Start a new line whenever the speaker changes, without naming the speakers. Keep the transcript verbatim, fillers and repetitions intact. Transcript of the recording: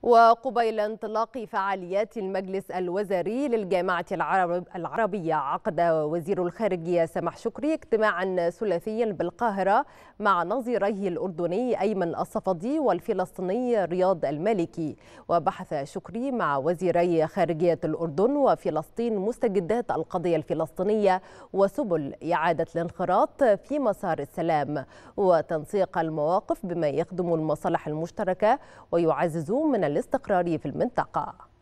وقبيل انطلاق فعاليات المجلس الوزاري للجامعة العرب العربية، عقد وزير الخارجية سامح شكري اجتماعا ثلاثيا بالقاهرة مع نظيريه الأردني أيمن الصفدي والفلسطيني رياض المالكي. وبحث شكري مع وزيري خارجية الأردن وفلسطين مستجدات القضية الفلسطينية وسبل إعادة الانخراط في مسار السلام وتنسيق المواقف بما يخدم المصالح المشتركة ويعزز من الاستقرار في المنطقة.